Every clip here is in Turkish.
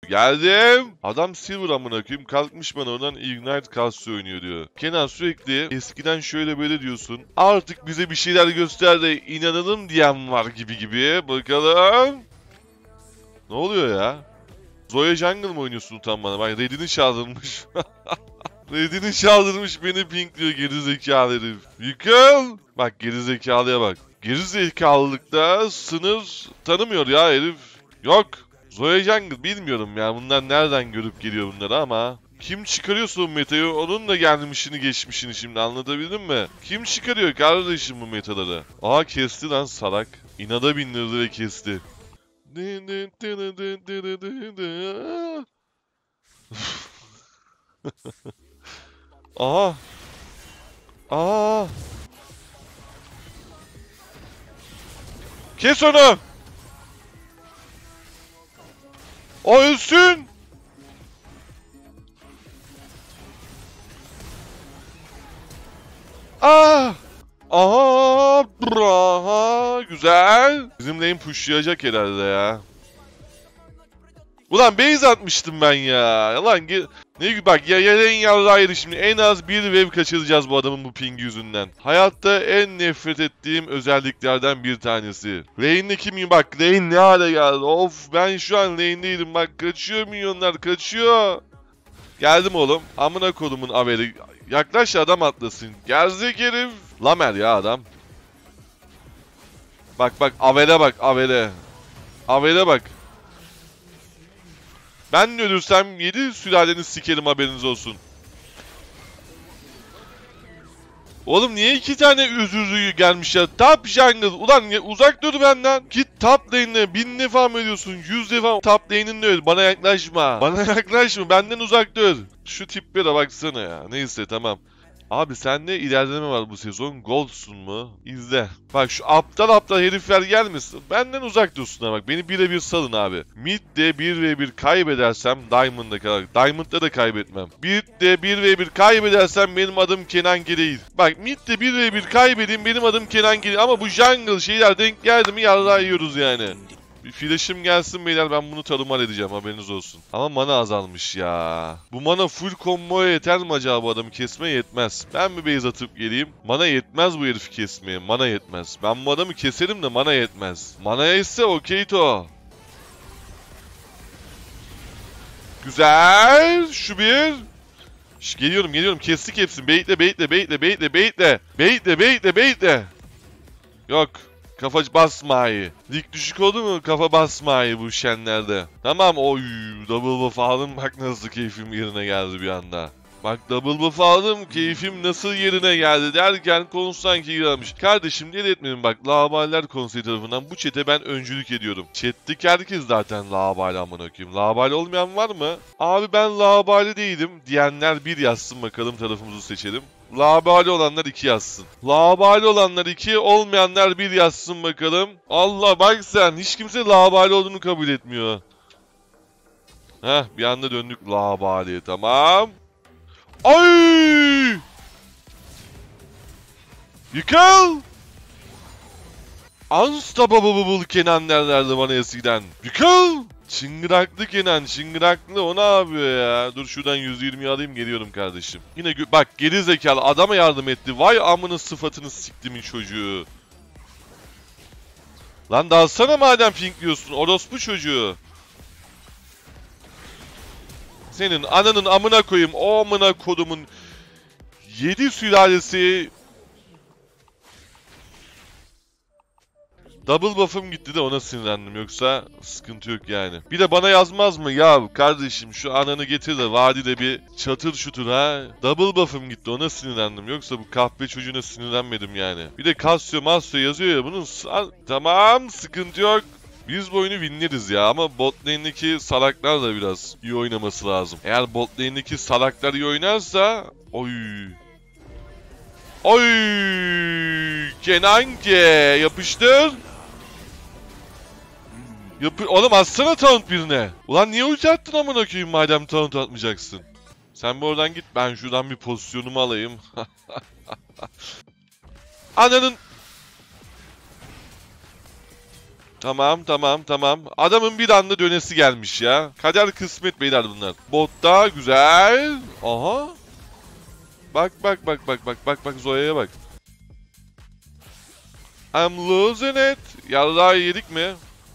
Geldim. Adam Silver amına koyayım. Kalkmış bana oradan Ignite Casio oynuyor diyor. Kenan sürekli eskiden şöyle böyle diyorsun. Artık bize bir şeyler göster de inanalım diyen var gibi. Bakalım. Ne oluyor ya? Zoya Jungle mı oynuyorsun utanmana? Bak Red'ini çaldırmış. Red'ini çaldırmış beni pinkliyor gerizekalı herif. Yıkıl. Bak gerizekalıya bak. Gerizekalılıkta sınır tanımıyor ya herif. Yok. Zoya Jungle bilmiyorum ya. Bunlar nereden görüp geliyor bunları ama. Kim çıkarıyorsa bu metayı onun da gelmişini geçmişini şimdi anlatabildim mi? Kim çıkarıyor kardeşim bu metaları? Aha kesti lan salak. İnada bindirdi ve kesti. Aha. Aa. Kes onu. O ölsün. Ah. Aha. Aha. Güzel. Bizim lane pushlayacak herhalde ya. Ulan base atmıştım ben ya. Lan ne bak ya lane yarrağıydı şimdi. En az bir wave kaçıracağız bu adamın bu ping yüzünden. Hayatta en nefret ettiğim özelliklerden bir tanesi. Lane'de kim bak lane ne hale geldi. Of ben şu an lane'deydim bak kaçıyor milyonlar kaçıyor. Geldim oğlum. Amına kodumun averi. Yaklaş adam atlasın. Gerzek herif. Lamer ya adam. Bak avere bak avere. Avere bak. Ben ölürsem 7 sülaleni sikerim haberiniz olsun. Oğlum niye 2 tane üzücü gelmiş ya? Top jungle. Ulan uzak dur benden. Git top lane'e 1000 defa mı ölüyorsun? 100 defa top lane'inde öl. Bana yaklaşma. Bana yaklaşma. Benden uzak dur. Şu tiplere baksana ya. Neyse tamam. Abi sende ilerleme var bu sezon. Gold'sun mu? İzle. Bak şu aptal herifler gelmesin. Benden uzak dursunlar bak. Beni birebir salın abi. Mid'de 1v1 kaybedersem Diamond'da kadar. Diamond'da da kaybetmem. Mid'de 1v1 kaybedersem benim adım Kenan Geleyiz. Bak mid'de 1v1 kaybedeyim benim adım Kenan Geleyiz. Ama bu jungle şeyler denk geldi mi yarrağı yiyoruz yani. Bir flash'ım gelsin beyler ben bunu tarumar edeceğim haberiniz olsun. Ama mana azalmış ya. Bu mana full combo'ya yeter mi acaba bu adamı kesmeye yetmez. Ben mi base atıp geleyim? Mana yetmez bu herifi kesmeye. Mana yetmez. Ben bu adamı keserim de mana yetmez. Mana ise okey to. Güzel. Şu bir. Geliyorum. Kestik hepsini. Baitle. Yok. Kafa basmayı. Lig düşük oldu mu kafa basmayı bu şenlerde. Tamam oy double buff aldım bak nasıl keyfim yerine geldi bir anda. Bak double buff aldım keyfim nasıl yerine geldi derken konu sanki gelmiş. Kardeşim deli etmedim bak Laballer konseyi tarafından bu çete ben öncülük ediyorum. Chat'teki herkes zaten Labali amına koyayım. Labali olmayan var mı? Abi ben Labali değilim diyenler bir yazsın bakalım tarafımızı seçelim. Labali olanlar 2 yazsın. Labali olanlar 2, olmayanlar 1 yazsın bakalım. Allah bak sen hiç kimse labali olduğunu kabul etmiyor. Heh bir anda döndük labali tamam. Ay! Yıkıl! Unstoppable Kenan derlerdi bana eskiden. Yıkıl! Çıngıraklı Kenan, çıngıraklı o ne yapıyor ya? Dur şuradan 120 alayım geliyorum kardeşim. Yine bak geri zekalı adama yardım etti. Vay amının sıfatını siktimin çocuğu. Lan dalsana madem pinkliyorsun orospu çocuğu. Senin ananın amına koyayım o amına kodumun 7 sülalesi. Double buff'ım gitti de ona sinirlendim yoksa sıkıntı yok yani. Bir de bana yazmaz mı ya kardeşim şu ananı getir de vadide bir çatır şutur ha. Double buff'ım gitti ona sinirlendim yoksa bu kahpe çocuğuna sinirlenmedim yani. Bir de Casio Masio yazıyor ya bunun tamam sıkıntı yok. Biz bu oyunu winleriz ya ama bot lane'deki salaklar da biraz iyi oynaması lazım. Eğer bot lane'deki salaklar iyi oynarsa oy. Oy! Kenanke yapıştır. Oğlum atsana taunt birine. Ulan niye ulti attın amına koyayım madem taunt atmayacaksın. Sen bir oradan git ben şuradan bir pozisyonumu alayım. Ananın. Tamam tamam tamam. Adamın bir anda dönesi gelmiş ya. Kader kısmet beyler bunlar. Botta güzel. Aha. Bak bak bak bak bak bak bak Zoya'ya bak. I'm losing it. Yarrağı yedik mi?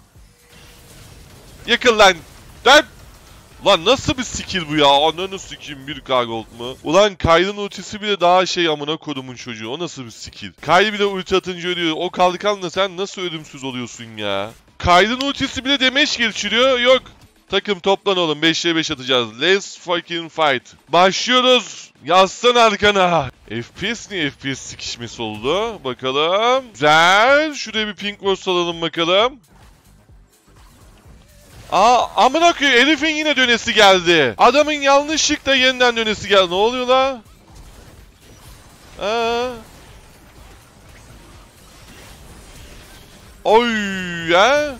Yakın lan. Dön. Ulan nasıl bir skill bu ya? Ananı sikeyim 1K gold mu? Ulan Kay'ın ultisi bile daha şey amına kodumun çocuğu. O nasıl bir skill? Kay bile ulti atınca ölüyor. O kalkanla sen nasıl ölümsüz oluyorsun ya? Kay'ın ultisi bile damage geçiriyor. Yok. Takım toplan oğlum. 5'e 5 atacağız. Let's fucking fight. Başlıyoruz. Yaslan arkana. FPS niye FPS sikişmesi oldu? Bakalım. Güzel. Şuraya bir pink boss alalım bakalım. Aa amına koyayım Elif'in yine dönesi geldi. Adamın yanlışlıkla yeniden dönesi geldi. Ne oluyor la? Oy ya.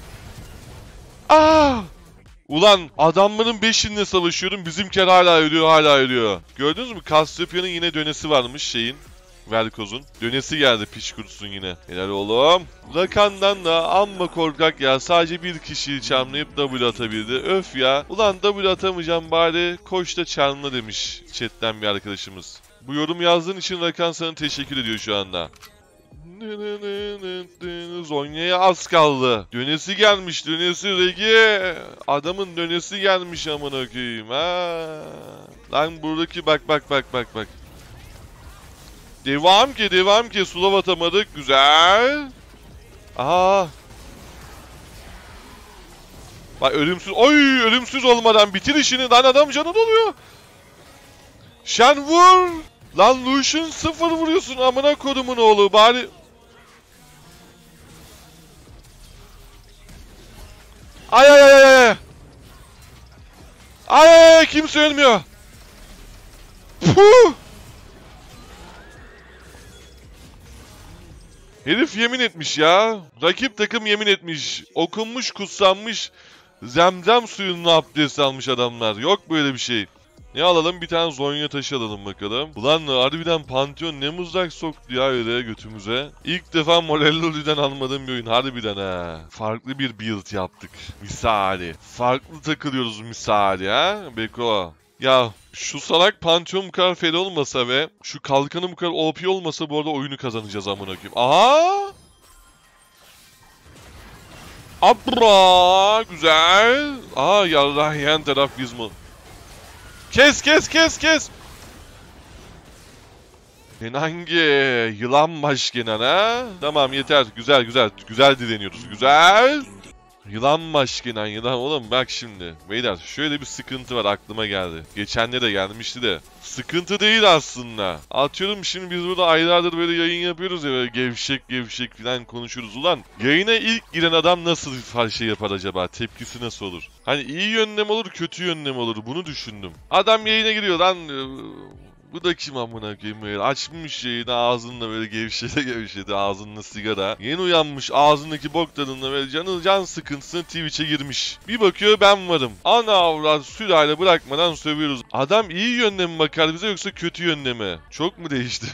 Ulan adamların 5'inle savaşıyorum. Bizimkiler hala ölüyor hala ölüyor. Gördünüz mü? Cassiopea'nın yine dönesi varmış şeyin. Velkoz'un. Dönesi geldi piç kurusun yine. Helal oğlum. Rakan'dan da amma korkak ya. Sadece bir kişiyi charmlayıp W atabildi. Öf ya. Ulan W atamayacağım bari. Koş da charmla demiş chatten bir arkadaşımız. Bu yorum yazdığın için Rakan sana teşekkür ediyor şu anda. Zonya'ya az kaldı. Dönesi gelmiş. Dönesi Regi. Adamın dönesi gelmiş amına koyayım ha. Lan buradaki bak bak bak bak bak. Devam ki. Sulav atamadık. Güzel. Aha. Bak ölümsüz. Oy ölümsüz olmadan bitir işini. Lan adam canı doluyor. Şen vur. Lan Lucian 0 vuruyorsun amına kodumun oğlu. Bari... Ay ay ay ay. Ay kimse ölmüyor. Puh. Herif yemin etmiş ya. Rakip takım yemin etmiş. Okunmuş, kutsanmış. Zemzem suyunun abdest almış adamlar. Yok böyle bir şey. Ne alalım? Bir tane Zonya taşı alalım bakalım. Ulan harbiden Pantheon ne muzdak soktu ya öyle götümüze. İlk defa Morelloli'den almadığım bir oyun harbiden ha. Farklı bir build yaptık. Misali. Farklı takılıyoruz misali ha. Beko. Ya şu salak Pantheon bu kadar fed olmasa ve şu kalkanı bu kadar OP olmasa bu arada oyunu kazanacağız amına koyayım. Aha! Abra! Güzel. Aa yarrah yan taraf Gizmo. Kes! Hangi yılan başkenan ha? Tamam yeter. Güzel dileniyoruz. Güzel. Yılan başkenan yılan. Oğlum bak şimdi. Beyler şöyle bir sıkıntı var aklıma geldi. Geçende de gelmişti de. Sıkıntı değil aslında. Atıyorum şimdi biz burada aylardır böyle yayın yapıyoruz ya böyle gevşek falan konuşuruz. Ulan yayına ilk giren adam nasıl bir şey yapar acaba? Tepkisi nasıl olur? Hani iyi yönde mi olur kötü yönde mi olur? Bunu düşündüm. Adam yayına giriyor lan. Bu da kim amına koyayım böyle açmış yayını ağzında böyle gevşedi ağzında sigara. Yeni uyanmış ağzındaki bok tadında böyle can sıkıntısına Twitch'e girmiş. Bir bakıyor ben varım. Ana avrat sülale bırakmadan sövüyoruz. Adam iyi yönde mi bakar bize yoksa kötü yönde mi? Çok mu değişti?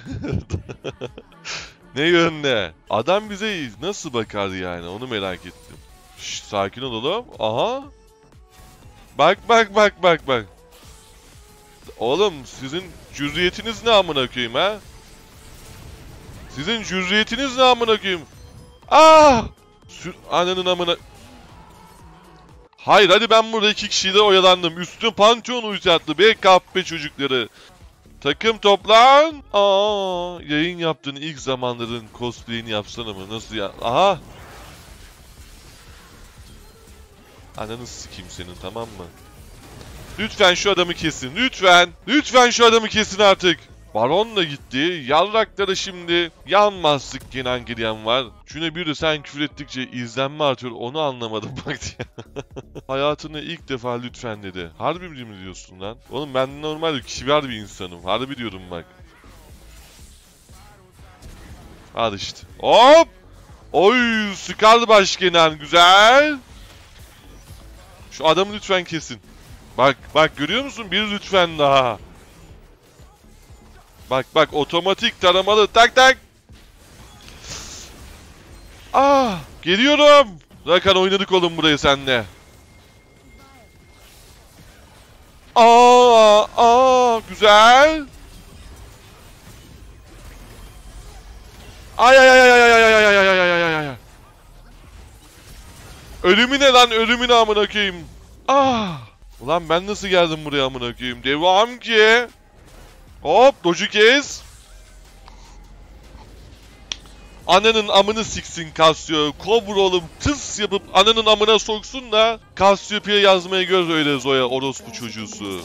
Ne yönde? Adam bize nasıl bakar yani onu merak ettim. Şşş sakin olalım. Aha. Bak. Oğlum sizin cüziyetiniz ne amına koyayım ha? Sizin cüziyetiniz ne amına koyayım? Ananın amına... Hayır hadi ben burada 2 kişiyle oyalandım. Üstüne Pantheon ulti attı. BKP çocukları. Takım toplan. Yayın yaptığın ilk zamanların cosplay'ini yapsana mı? Nasıl ya? Aha. Ananı sikeyim senin tamam mı? Lütfen şu adamı kesin. Lütfen şu adamı kesin artık. Baron da gitti. Yarraklara şimdi yanmazlık Kenan Gideon var. Şuna bir de sen küfür ettikçe izlenme artıyor. Onu anlamadım bak diye. Hayatında ilk defa lütfen dedi. Harbi mi diyorsun lan? Oğlum ben normal kibar bir insanım. Harbi diyorum bak. Hadi işte. Hop! Oy! Sıkar başkenan. Güzel. Şu adamı lütfen kesin. Bak görüyor musun? Bir lütfen daha. Bak otomatik taramalı tak. Geliyorum. Rakan oynadık oğlum burayı senle. Aa, güzel. Ay ay ay ay ay ay ay ay ay ay ay ay. Ölümü ne lan? Ölümü ne amına koyayım? Ah! Ulan ben nasıl geldim buraya amına koyayım? Devam ki. Hop, doju kes. Ananın amını siksin Cassio. Kobra oğlum tıs yapıp ananın amına soksun da Cassiopeia'ya yazmaya gör öyle Zoya orospu çocuğusu.